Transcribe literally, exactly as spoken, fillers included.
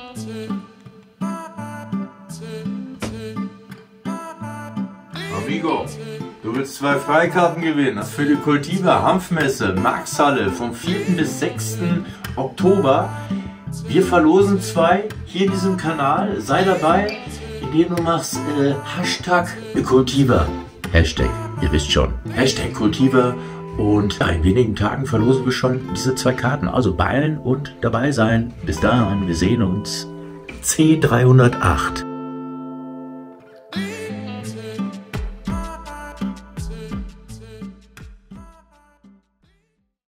Amigo, du willst zwei Freikarten gewinnen. Das für die Cultivar Hanfmesse Marxhalle vom vierten bis sechsten Oktober. Wir verlosen zwei hier in diesem Kanal. Sei dabei, indem du machst äh, Hashtag Cultivar. Hashtag, ihr wisst schon. Hashtag Cultivar. Und in wenigen Tagen verlosen wir schon diese zwei Karten. Also beeilen und dabei sein. Bis dahin, wir sehen uns. C dreihundertacht.